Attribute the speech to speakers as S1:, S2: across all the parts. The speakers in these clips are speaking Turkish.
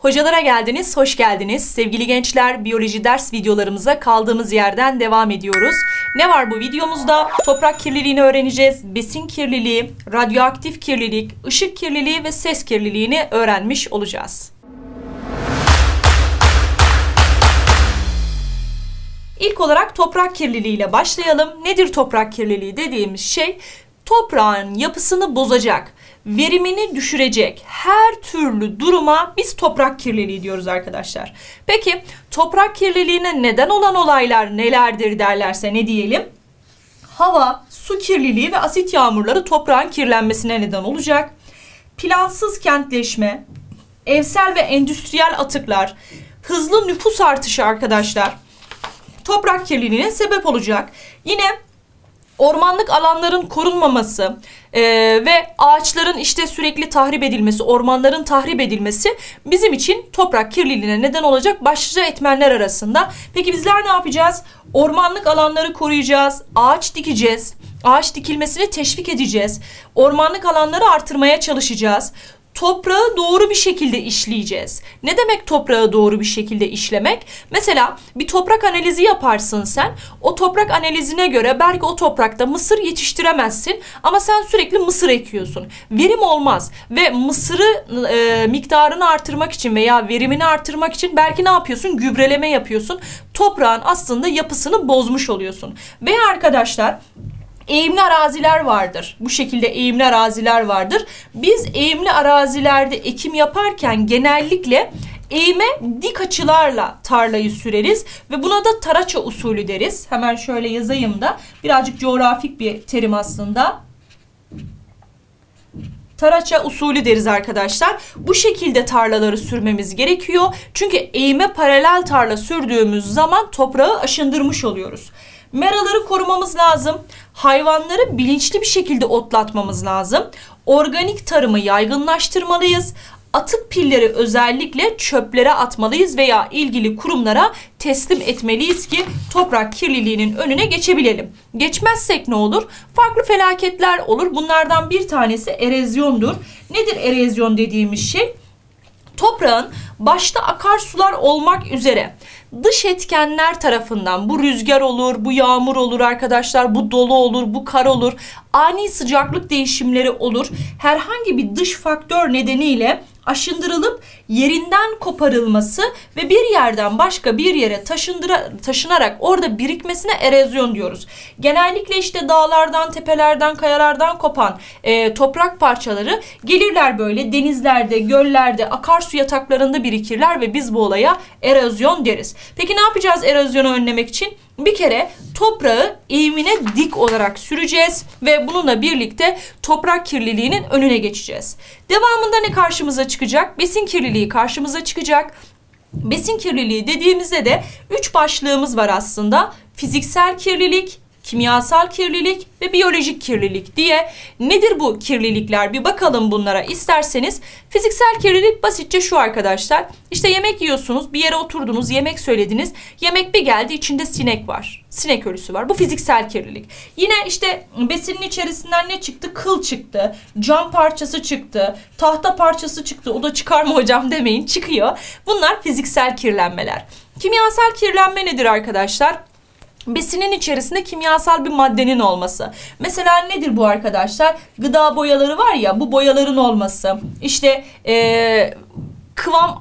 S1: Hocalara geldiniz, hoş geldiniz. Sevgili gençler, biyoloji ders videolarımıza kaldığımız yerden devam ediyoruz. Ne var bu videomuzda? Toprak kirliliğini öğreneceğiz. Besin kirliliği, radyoaktif kirlilik, ışık kirliliği ve ses kirliliğini öğrenmiş olacağız. İlk olarak toprak kirliliği ile başlayalım. Nedir toprak kirliliği dediğimiz şey? Toprağın yapısını bozacak, verimini düşürecek her türlü duruma biz toprak kirliliği diyoruz arkadaşlar. Peki toprak kirliliğine neden olan olaylar nelerdir derlerse ne diyelim? Hava, su kirliliği ve asit yağmurları toprağın kirlenmesine neden olacak. Plansız kentleşme, evsel ve endüstriyel atıklar, hızlı nüfus artışı arkadaşlar toprak kirliliğine sebep olacak. Yine ormanlık alanların korunmaması ve ağaçların sürekli tahrip edilmesi, ormanların tahrip edilmesi bizim için toprak kirliliğine neden olacak başlıca etmenler arasında. Peki bizler ne yapacağız? Ormanlık alanları koruyacağız, ağaç dikeceğiz, ağaç dikilmesini teşvik edeceğiz, ormanlık alanları artırmaya çalışacağız. Toprağı doğru bir şekilde işleyeceğiz. Ne demek toprağı doğru bir şekilde işlemek? Mesela bir toprak analizi yaparsın sen. O toprak analizine göre belki o toprakta mısır yetiştiremezsin ama sen sürekli mısır ekiyorsun. Verim olmaz ve mısırı miktarını artırmak için veya verimini artırmak için belki ne yapıyorsun? Gübreleme yapıyorsun. Toprağın aslında yapısını bozmuş oluyorsun. Veya arkadaşlar eğimli araziler vardır. Bu şekilde eğimli araziler vardır. Biz eğimli arazilerde ekim yaparken genellikle eğime dik açılarla tarlayı süreriz ve buna da taraça usulü deriz. Hemen şöyle yazayım da birazcık coğrafik bir terim aslında. Taraça usulü deriz arkadaşlar. Bu şekilde tarlaları sürmemiz gerekiyor. Çünkü eğime paralel tarla sürdüğümüz zaman toprağı aşındırmış oluyoruz. Meraları korumamız lazım. Hayvanları bilinçli bir şekilde otlatmamız lazım. Organik tarımı yaygınlaştırmalıyız. Atık pilleri özellikle çöplere atmalıyız veya ilgili kurumlara teslim etmeliyiz ki toprak kirliliğinin önüne geçebilelim. Geçmezsek ne olur? Farklı felaketler olur. Bunlardan bir tanesi erozyondur. Nedir erozyon dediğimiz şey? Toprağın başta akarsular olmak üzere dış etkenler tarafından, bu rüzgar olur, bu yağmur olur arkadaşlar, bu dolu olur, bu kar olur, ani sıcaklık değişimleri olur. Herhangi bir dış faktör nedeniyle aşındırılıp yerinden koparılması ve bir yerden başka bir yere taşınarak orada birikmesine erozyon diyoruz. Genellikle dağlardan, tepelerden, kayalardan kopan toprak parçaları gelirler böyle denizlerde, göllerde, akarsu yataklarında birikirler ve biz bu olaya erozyon deriz. Peki ne yapacağız erozyonu önlemek için? Bir kere toprağı eğimine dik olarak süreceğiz ve bununla birlikte toprak kirliliğinin önüne geçeceğiz. Devamında ne karşımıza çıkacak? Besin kirliliği karşımıza çıkacak. Besin kirliliği dediğimizde de 3 başlığımız var aslında. Fiziksel kirlilik, kimyasal kirlilik ve biyolojik kirlilik diye. Nedir bu kirlilikler? Bir bakalım bunlara isterseniz. Fiziksel kirlilik basitçe şu arkadaşlar. Yemek yiyorsunuz, bir yere oturdunuz, yemek söylediniz. Yemek bir geldi, içinde sinek var. Sinek ölüsü var. Bu fiziksel kirlilik. Yine besinin içerisinden ne çıktı? Kıl çıktı, cam parçası çıktı, tahta parçası çıktı. O da çıkar mı hocam demeyin, çıkıyor. Bunlar fiziksel kirlenmeler. Kimyasal kirlenme nedir arkadaşlar? Besinin içerisinde kimyasal bir maddenin olması. Mesela nedir bu arkadaşlar? Gıda boyaları var ya, bu boyaların olması. Kıvam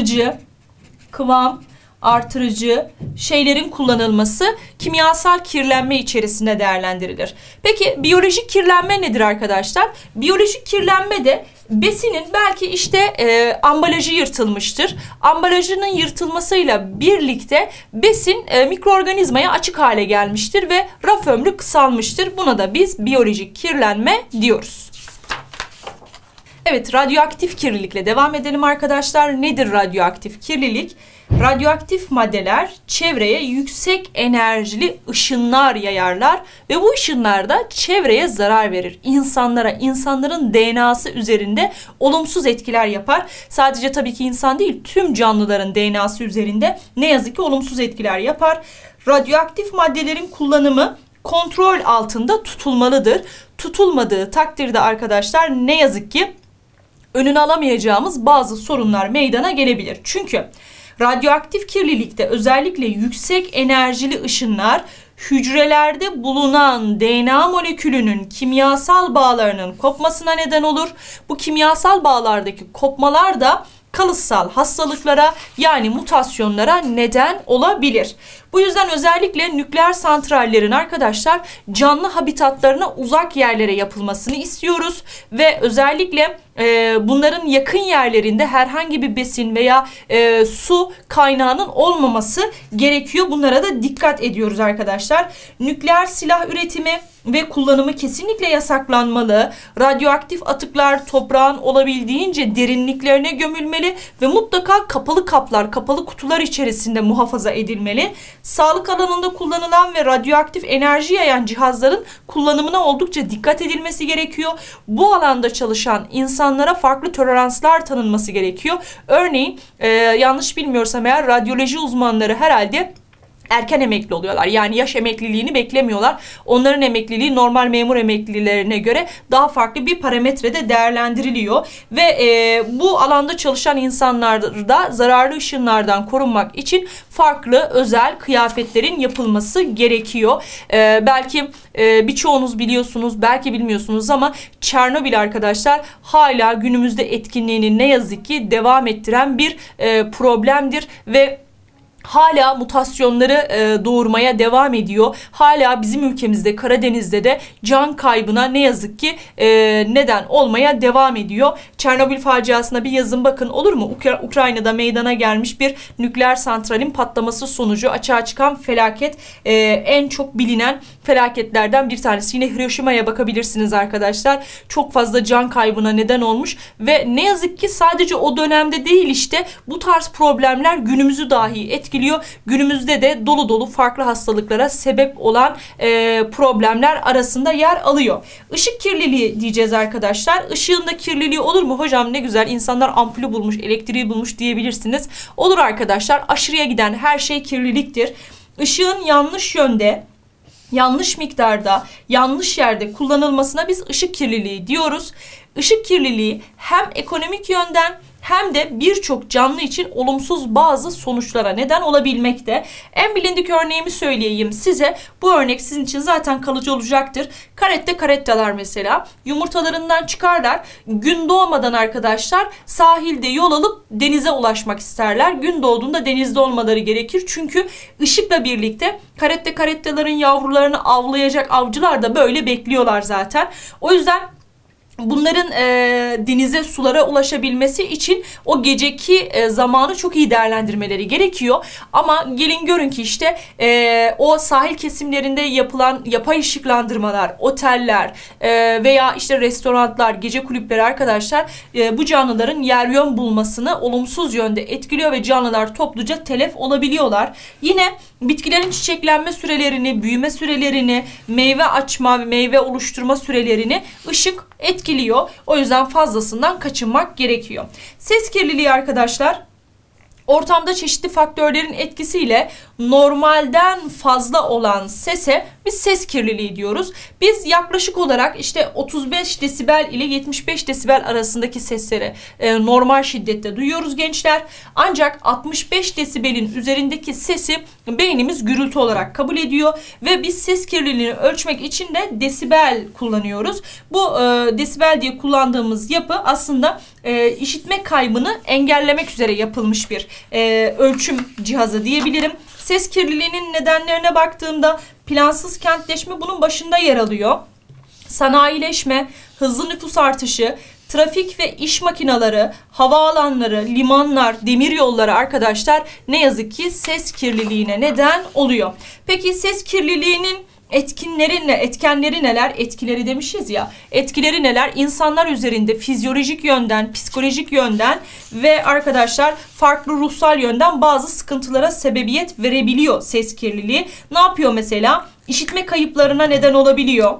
S1: artırıcı şeylerin kullanılması kimyasal kirlenme içerisinde değerlendirilir. Peki biyolojik kirlenme nedir arkadaşlar? Biyolojik kirlenme de besinin belki ambalajı yırtılmıştır. Ambalajının yırtılmasıyla birlikte besin mikroorganizmaya açık hale gelmiştir ve raf ömrü kısalmıştır. Buna da biz biyolojik kirlenme diyoruz. Evet, radyoaktif kirlilikle devam edelim arkadaşlar. Nedir radyoaktif kirlilik? Radyoaktif maddeler çevreye yüksek enerjili ışınlar yayarlar ve bu ışınlar da çevreye zarar verir. İnsanların DNA'sı üzerinde olumsuz etkiler yapar. Sadece tabii ki insan değil, tüm canlıların DNA'sı üzerinde ne yazık ki olumsuz etkiler yapar. Radyoaktif maddelerin kullanımı kontrol altında tutulmalıdır. Tutulmadığı takdirde arkadaşlar ne yazık ki önünü alamayacağımız bazı sorunlar meydana gelebilir. Çünkü radyoaktif kirlilikte özellikle yüksek enerjili ışınlar hücrelerde bulunan DNA molekülünün kimyasal bağlarının kopmasına neden olur. Bu kimyasal bağlardaki kopmalar da kalıtsal hastalıklara yani mutasyonlara neden olabilir. Bu yüzden özellikle nükleer santrallerin arkadaşlar canlı habitatlarına uzak yerlere yapılmasını istiyoruz ve özellikle bunların yakın yerlerinde herhangi bir besin veya su kaynağının olmaması gerekiyor. Bunlara da dikkat ediyoruz arkadaşlar. Nükleer silah üretimi ve kullanımı kesinlikle yasaklanmalı. Radyoaktif atıklar toprağın olabildiğince derinliklerine gömülmeli ve mutlaka kapalı kaplar, kapalı kutular içerisinde muhafaza edilmeli. Sağlık alanında kullanılan ve radyoaktif enerji yayan cihazların kullanımına oldukça dikkat edilmesi gerekiyor. Bu alanda çalışan insanlara farklı toleranslar tanınması gerekiyor. Örneğin yanlış bilmiyorsam eğer radyoloji uzmanları herhalde erken emekli oluyorlar. Yani yaş emekliliğini beklemiyorlar. Onların emekliliği normal memur emeklilerine göre daha farklı bir parametrede değerlendiriliyor. Ve bu alanda çalışan insanlar da zararlı ışınlardan korunmak için farklı özel kıyafetlerin yapılması gerekiyor. Belki birçoğunuz biliyorsunuz, belki bilmiyorsunuz ama Çernobil arkadaşlar hala günümüzde etkinliğini ne yazık ki devam ettiren bir problemdir ve hala mutasyonları doğurmaya devam ediyor. Hala bizim ülkemizde, Karadeniz'de de can kaybına ne yazık ki neden olmaya devam ediyor. Çernobil faciasına bir yazın bakın, olur mu? Ukrayna'da meydana gelmiş bir nükleer santralin patlaması sonucu açığa çıkan felaket, en çok bilinen felaketlerden bir tanesi. Yine Hiroşima'ya bakabilirsiniz arkadaşlar. Çok fazla can kaybına neden olmuş ve ne yazık ki sadece o dönemde değil, işte bu tarz problemler günümüzü dahi etkiliyor. Günümüzde de dolu dolu farklı hastalıklara sebep olan problemler arasında yer alıyor. Işık kirliliği diyeceğiz arkadaşlar. Işığın da kirliliği olur mu? Hocam ne güzel, insanlar ampulü bulmuş, elektriği bulmuş diyebilirsiniz. Olur arkadaşlar. Aşırıya giden her şey kirliliktir. Işığın yanlış yönde, yanlış miktarda, yanlış yerde kullanılmasına biz ışık kirliliği diyoruz. Işık kirliliği hem ekonomik yönden hem de birçok canlı için olumsuz bazı sonuçlara neden olabilmekte. En bilindik örneğimi söyleyeyim size. Bu örnek sizin için zaten kalıcı olacaktır. Karettalar mesela yumurtalarından çıkarlar. Gün doğmadan arkadaşlar sahilde yol alıp denize ulaşmak isterler. Gün doğduğunda denizde olmaları gerekir. Çünkü ışıkla birlikte karettaların yavrularını avlayacak avcılar da böyle bekliyorlar zaten. O yüzden bunların denize, sulara ulaşabilmesi için o geceki zamanı çok iyi değerlendirmeleri gerekiyor. Ama gelin görün ki işte o sahil kesimlerinde yapılan yapay ışıklandırmalar, oteller veya işte restoranlar, gece kulüpleri arkadaşlar bu canlıların yer yön bulmasını olumsuz yönde etkiliyor ve canlılar topluca telef olabiliyorlar. Yine bitkilerin çiçeklenme sürelerini, büyüme sürelerini, meyve açma, meyve oluşturma sürelerini ışık etkiliyor. O yüzden fazlasından kaçınmak gerekiyor. Ses kirliliği arkadaşlar, ortamda çeşitli faktörlerin etkisiyle normalden fazla olan sese biz ses kirliliği diyoruz. Biz yaklaşık olarak işte 35 desibel ile 75 desibel arasındaki sesleri normal şiddette duyuyoruz gençler. Ancak 65 desibelin üzerindeki sesi beynimiz gürültü olarak kabul ediyor ve biz ses kirliliğini ölçmek için de desibel kullanıyoruz. Bu desibel diye kullandığımız yapı aslında işitme kaybını engellemek üzere yapılmış bir ölçüm cihazı diyebilirim. Ses kirliliğinin nedenlerine baktığımda plansız kentleşme bunun başında yer alıyor. Sanayileşme, hızlı nüfus artışı, trafik ve iş makineleri, havaalanları, limanlar, demiryolları arkadaşlar ne yazık ki ses kirliliğine neden oluyor. Peki ses kirliliğinin etkenleri neler? Etkileri demişiz ya. Etkileri neler? İnsanlar üzerinde fizyolojik yönden, psikolojik yönden ve arkadaşlar farklı ruhsal yönden bazı sıkıntılara sebebiyet verebiliyor ses kirliliği. Ne yapıyor mesela? İşitme kayıplarına neden olabiliyor.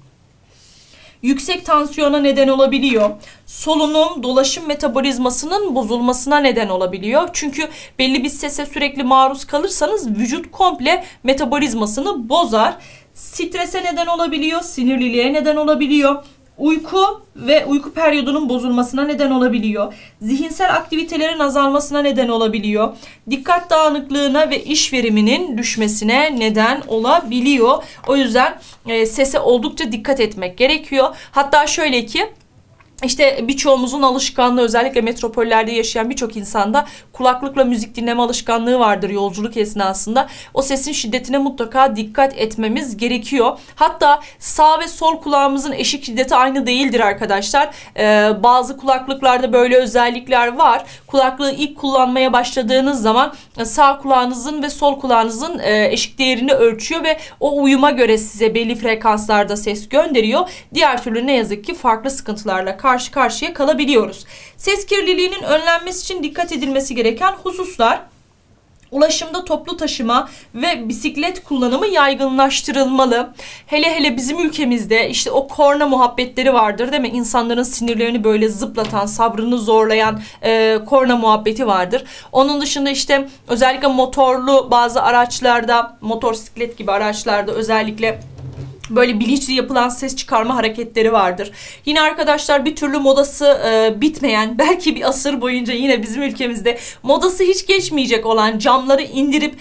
S1: Yüksek tansiyona neden olabiliyor. Solunum, dolaşım metabolizmasının bozulmasına neden olabiliyor. Çünkü belli bir sese sürekli maruz kalırsanız vücut komple metabolizmasını bozar. Strese neden olabiliyor, sinirliliğe neden olabiliyor. uyku ve uyku periyodunun bozulmasına neden olabiliyor. Zihinsel aktivitelerin azalmasına neden olabiliyor. Dikkat dağınıklığına ve iş veriminin düşmesine neden olabiliyor. O yüzden sese oldukça dikkat etmek gerekiyor. Hatta şöyle ki, İşte birçoğumuzun alışkanlığı, özellikle metropollerde yaşayan birçok insanda kulaklıkla müzik dinleme alışkanlığı vardır yolculuk esnasında. O sesin şiddetine mutlaka dikkat etmemiz gerekiyor. Hatta sağ ve sol kulağımızın eşik şiddeti aynı değildir arkadaşlar. Bazı kulaklıklarda böyle özellikler var. Kulaklığı ilk kullanmaya başladığınız zaman sağ kulağınızın ve sol kulağınızın eşik değerini ölçüyor ve o uyuma göre size belli frekanslarda ses gönderiyor. Diğer türlü ne yazık ki farklı sıkıntılarla karşı karşıya kalabiliyoruz. Ses kirliliğinin önlenmesi için dikkat edilmesi gereken hususlar: ulaşımda toplu taşıma ve bisiklet kullanımı yaygınlaştırılmalı. Hele hele bizim ülkemizde işte o korna muhabbetleri vardır değil mi? İnsanların sinirlerini böyle zıplatan, sabrını zorlayan korna muhabbeti vardır. Onun dışında işte özellikle motorlu bazı araçlarda, motosiklet gibi araçlarda özellikle böyle bilinçli yapılan ses çıkarma hareketleri vardır. Yine arkadaşlar bir türlü modası bitmeyen, belki bir asır boyunca yine bizim ülkemizde modası hiç geçmeyecek olan camları indirip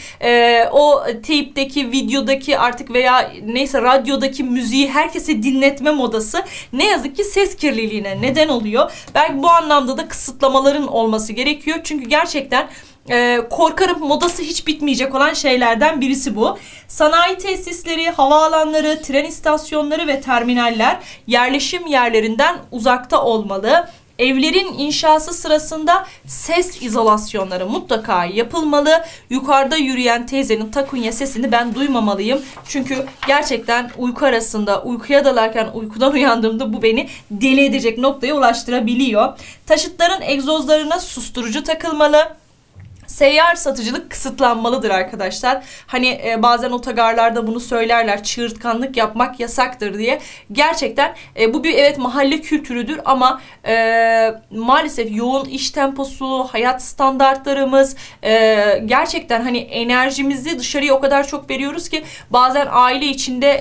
S1: o teypteki, videodaki artık veya neyse radyodaki müziği herkese dinletme modası ne yazık ki ses kirliliğine neden oluyor. Belki bu anlamda da kısıtlamaların olması gerekiyor. Çünkü gerçekten korkarım modası hiç bitmeyecek olan şeylerden birisi bu. Sanayi tesisleri, havaalanları, tren istasyonları ve terminaller yerleşim yerlerinden uzakta olmalı. Evlerin inşası sırasında ses izolasyonları mutlaka yapılmalı. Yukarıda yürüyen teyzenin takunya sesini ben duymamalıyım. Çünkü gerçekten uyku arasında, uykuya dalarken uykudan uyandığımda bu beni deli edecek noktaya ulaştırabiliyor. Taşıtların egzozlarına susturucu takılmalı. Seyyar satıcılık kısıtlanmalıdır arkadaşlar. Hani bazen otogarlarda bunu söylerler, çığırtkanlık yapmak yasaktır diye. Gerçekten bu bir evet mahalle kültürüdür ama maalesef yoğun iş temposu, hayat standartlarımız, gerçekten hani enerjimizi dışarıya o kadar çok veriyoruz ki bazen aile içinde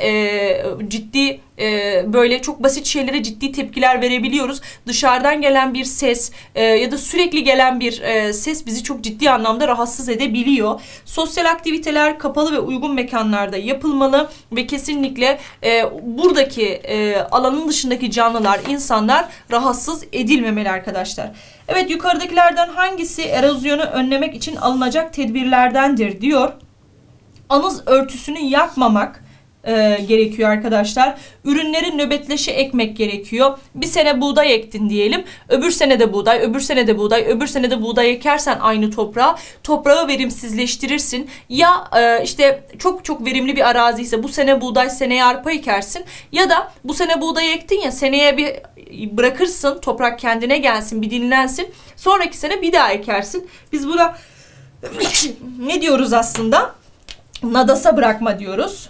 S1: ciddi böyle çok basit şeylere ciddi tepkiler verebiliyoruz. Dışarıdan gelen bir ses ya da sürekli gelen bir ses bizi çok ciddi anlamda rahatsız edebiliyor. Sosyal aktiviteler kapalı ve uygun mekanlarda yapılmalı ve kesinlikle buradaki alanın dışındaki canlılar, insanlar rahatsız edilmemeli arkadaşlar. Evet, yukarıdakilerden hangisi erozyonu önlemek için alınacak tedbirlerdendir diyor. Anız örtüsünü yakmamak gerekiyor arkadaşlar. Ürünleri nöbetleşe ekmek gerekiyor. Bir sene buğday ektin diyelim. Öbür sene de buğday, öbür sene de buğday, öbür sene de buğday ekersen aynı toprağı verimsizleştirirsin. Ya işte çok çok verimli bir arazi ise bu sene buğday, seneye arpa ekersin. Ya da bu sene buğday ektin ya, seneye bir bırakırsın, toprak kendine gelsin, bir dinlensin. Sonraki sene bir daha ekersin. Biz buna ne diyoruz aslında? Nadasa bırakma diyoruz.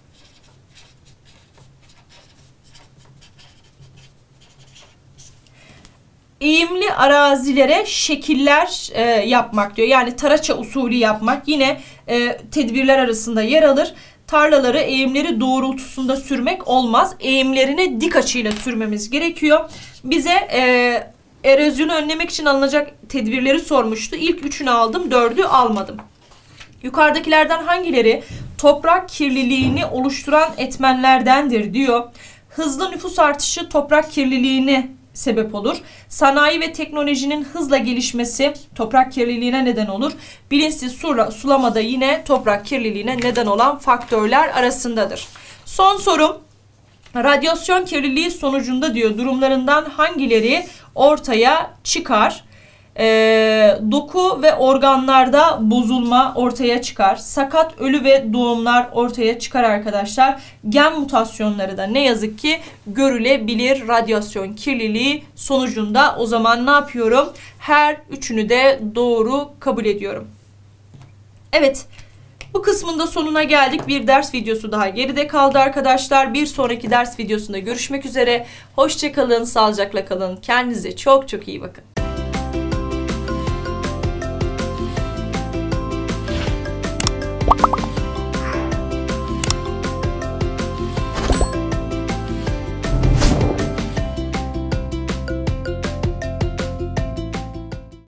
S1: Eğimli arazilere şekiller yapmak diyor. Yani taraça usulü yapmak yine tedbirler arasında yer alır. Tarlaları eğimleri doğrultusunda sürmek olmaz. Eğimlerine dik açıyla sürmemiz gerekiyor. Bize erozyonu önlemek için alınacak tedbirleri sormuştu. İlk üçünü aldım, dördü almadım. Yukarıdakilerden hangileri toprak kirliliğini oluşturan etmenlerdendir diyor. Hızlı nüfus artışı toprak kirliliğini sebep olur. Sanayi ve teknolojinin hızla gelişmesi toprak kirliliğine neden olur. Bilinçsiz sulamada yine toprak kirliliğine neden olan faktörler arasındadır. Son sorum, radyasyon kirliliği sonucunda diyor durumlarından hangileri ortaya çıkar? Doku ve organlarda bozulma ortaya çıkar. Sakat ölü ve doğumlar ortaya çıkar arkadaşlar. Gen mutasyonları da ne yazık ki görülebilir radyasyon kirliliği sonucunda. O zaman ne yapıyorum? Her üçünü de doğru kabul ediyorum. Evet. Bu kısmın da sonuna geldik. Bir ders videosu daha geride kaldı arkadaşlar. Bir sonraki ders videosunda görüşmek üzere. Hoşça kalın, sağlıcakla kalın. Kendinize çok çok iyi bakın.